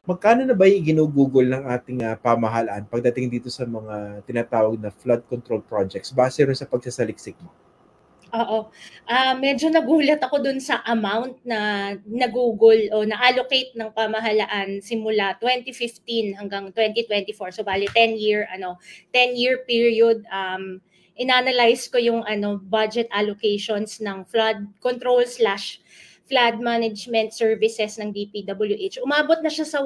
magkano na ba yung ginugugol ng ating pamahalaan pagdating dito sa mga tinatawag na flood control projects base rin sa pagsasaliksik mo? Oo. Medyo nagulat ako dun sa amount na nagugol o na-allocate ng pamahalaan simula 2015 hanggang 2024. So bali 10-year period. Inanalyze ko yung budget allocations ng flood control slash flood management services ng DPWH. Umabot na siya sa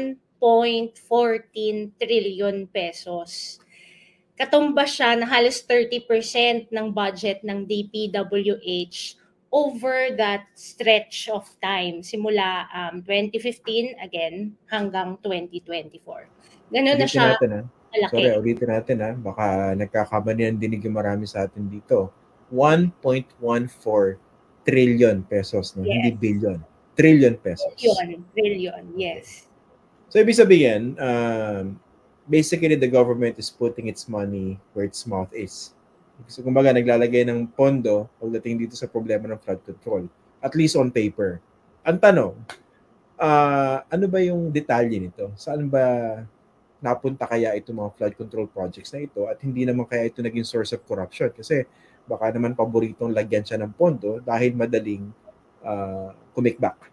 1.14 trillion pesos. Katumbas siya na halos 30% ng budget ng DPWH over that stretch of time, simula 2015 again hanggang 2024. Ganun na siya Sorry, malaki. ulitin natin baka nagkakamali ng dinig yung marami sa atin dito. 1.14 trillion pesos, no? Yes. Hindi billion. Trillion pesos. Trillion, yes. So, ibig sabihin, basically, the government is putting its money where its mouth is. So, kumbaga, naglalagay ng pondo pagdating dito sa problema ng flood control. At least on paper. Ang tanong, ano ba yung detalye nito? Saan ba napunta kaya itong mga flood control projects na ito at hindi naman kaya ito naging source of corruption? Kasi baka naman paboritong lagyan siya ng pondo dahil madaling kumikbak.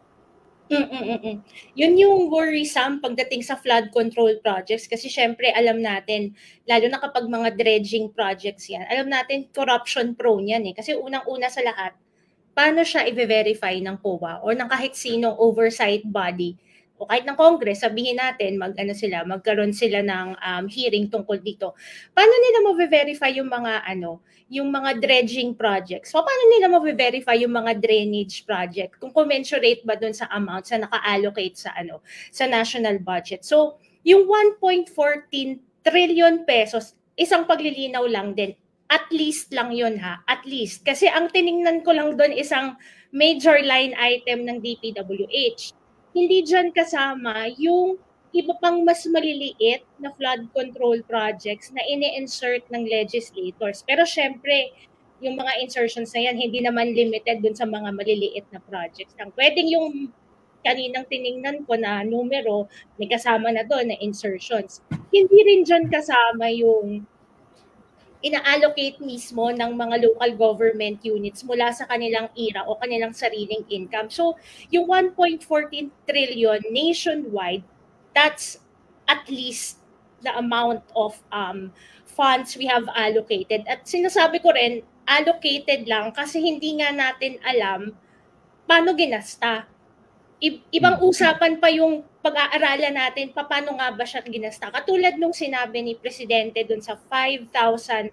Yun yung worrisome pagdating sa flood control projects kasi syempre alam natin, lalo na kapag mga dredging projects yan, alam natin corruption prone yan eh. Kasi unang-una sa lahat, paano siya i-verify ng COA or ng kahit sinong oversight body o kahit ng Congress, sabihin natin magkaroon sila ng hearing tungkol dito. Paano nila ma-verify yung mga dredging projects? So, paano nila ma-verify yung mga drainage project? Kung commensurate ba dun sa amount sa naka-allocate sa national budget. So, yung 1.14 trillion pesos, isang paglilinaw lang din. At least lang yun at least. Kasi ang tiningnan ko lang doon isang major line item ng DPWH. Hindi dyan kasama yung iba pang mas maliliit na flood control projects na ini-insert ng legislators. Pero syempre, yung mga insertions na yan, hindi naman limited dun sa mga maliliit na projects. Ang pwedeng yung kaninang tiningnan ko na numero, may kasama na doon na insertions. Hindi rin dyan kasama yung ina-allocate mismo ng mga local government units mula sa kanilang IRA o kanilang sariling income. So, yung 1.14 trillion nationwide, that's at least the amount of funds we have allocated. At sinasabi ko rin, allocated lang kasi hindi nga natin alam paano ginasta. Ibang usapan pa yung pag-aaralan natin paano nga ba siya ginasta. Katulad nung sinabi ni Presidente dun sa 5,500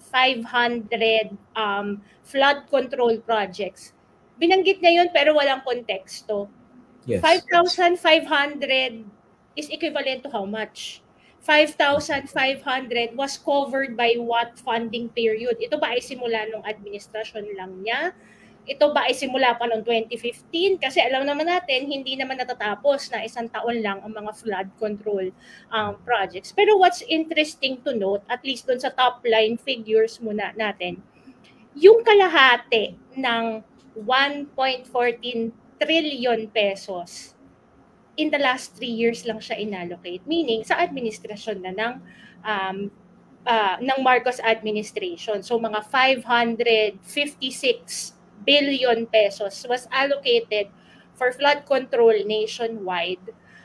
flood control projects. Binanggit niya yun pero walang konteksto. Yes. 5,500 is equivalent to how much? 5,500 was covered by what funding period? Ito ba ay simula nung administrasyon lang niya? Ito ba ay simula pa noong 2015? Kasi alam naman natin, hindi naman natatapos na isang taon lang ang mga flood control projects. Pero what's interesting to note, at least dun sa top line figures muna natin, yung kalahati ng 1.14 trillion pesos, in the last 3 years lang siya inallocate. Meaning, sa administrasyon na ng Marcos administration. So, mga 556 billion pesos was allocated for flood control nationwide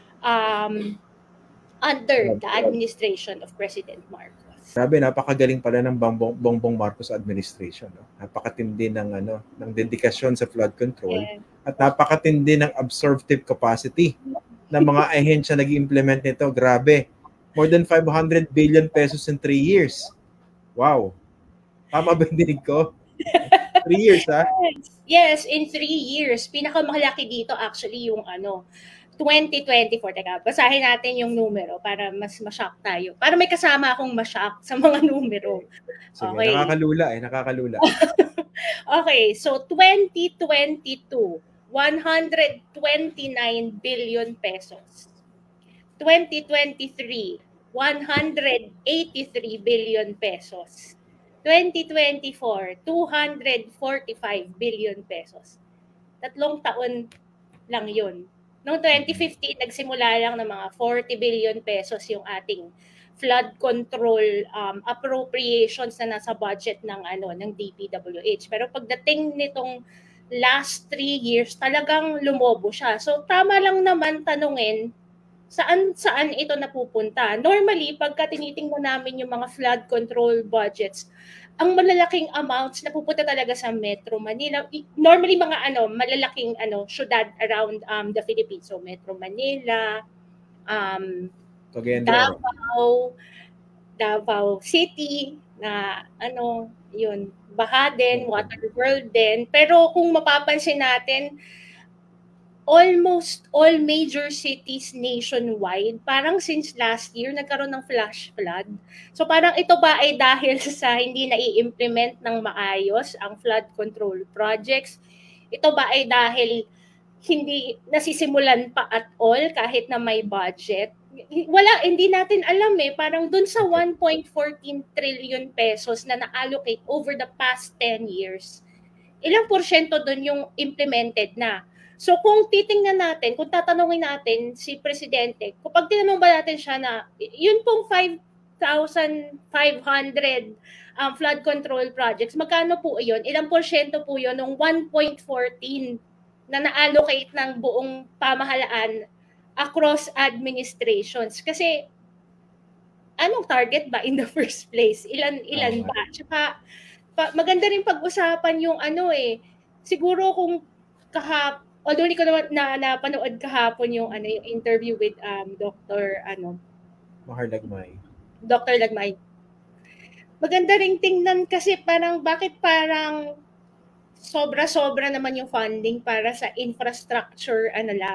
under the administration of President Marcos. Grabe, napakagaling pala ng Bongbong Marcos administration. No? Napakatindi ng dedikasyon sa flood control at napakatindi ng absorptive capacity ng mga ahensya nag-implement nito. Grabe. More than 500 billion pesos in 3 years. Wow. Tama ba yung dinig ko? 3 years, ha? Yes, in 3 years. Pinakamalaki dito actually yung 2024. Teka, basahin natin yung numero para mas ma-shock tayo. Para may kasama akong ma-shock sa mga numero. Sige, okay. Nakakalula. Okay, so 2022, 129 billion pesos. 2023, 183 billion pesos. 2024, 245 billion pesos. 3 taon lang yun. Noong 2015, nagsimula lang ng mga 40 billion pesos yung ating flood control appropriations na nasa budget ng DPWH. Pero pagdating nitong last 3 years, talagang lumobo siya. So tama lang naman tanungin saan ito napupunta. Normally, pagka tinitingnan namin yung mga flood control budgets, ang malalaking amounts napupunta talaga sa Metro Manila. Normally malalaking syudad around the Philippines. So Metro Manila, Davao City, na yun, Baha din, Waterworld din. Pero kung mapapansin natin, almost all major cities nationwide, parang since last year, nagkaroon ng flash flood. So parang ito ba ay dahil sa hindi na-i-implement ng maayos ang flood control projects? Ito ba ay dahil hindi nasisimulan pa at all kahit na may budget? Hindi natin alam parang dun sa 1.14 trillion pesos na na-allocate over the past 10 years, ilang porsyento dun yung implemented na? So kung titingnan natin, kung tatanungin natin si Presidente, kapag tinanong ba natin siya na yun pong 5,500 flood control projects, magkano po yun? Ilang porsyento po yun ng 1.14 na na-allocate ng buong pamahalaan across administrations? Kasi anong target ba in the first place? Ilan ba? Tsaka maganda rin pag-usapan yung siguro kung although hindi ko naman napanood kahapon yung yung interview with Dr. Dr. Lagmay. Maganda ring tingnan kasi bakit parang sobra-sobra naman yung funding para sa infrastructure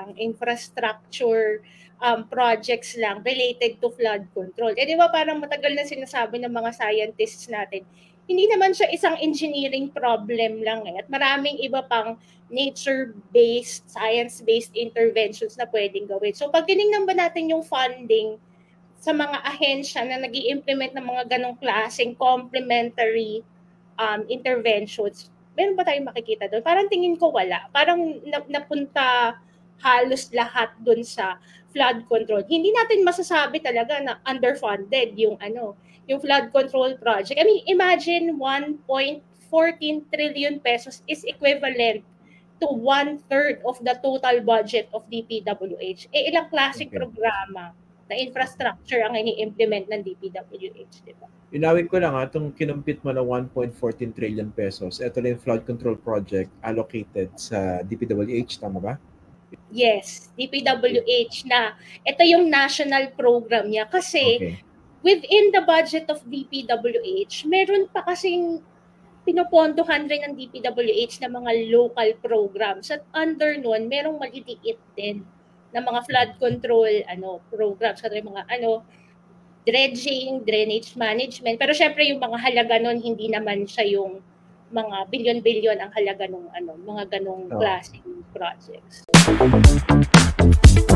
projects lang related to flood control. Di ba parang matagal na sinasabi ng mga scientists natin, hindi naman siya isang engineering problem lang at maraming iba pang nature-based, science-based interventions na pwedeng gawin. So pag tinignan ba natin yung funding sa mga ahensya na nag-i-implement ng mga ganong klaseng complementary interventions, meron ba tayong makikita doon? Parang tingin ko wala. Parang napunta halos lahat doon sa flood control. Hindi natin masasabi talaga na underfunded yung flood control project. I mean, imagine 1.14 trillion pesos is equivalent to 1/3 of the total budget of DPWH. Ilang klaseng programa na infrastructure ang ini-implement ng DPWH, di ba? Inawin ko lang itong kinumpit mo na 1.14 trillion pesos. Ito lang yung flood control project allocated sa DPWH, tama ba? Yes, DPWH na. Ito yung national program niya kasi within the budget of DPWH, meron pa kasing pinopondohan rin ng DPWH na mga local programs. At under nun, merong maliliit din na mga flood control programs, katulad mga dredging, drainage management. Pero syempre yung mga halaga nun, hindi naman siya yung mga bilyon-bilyon ang halaga ng mga ganong klaseng projects.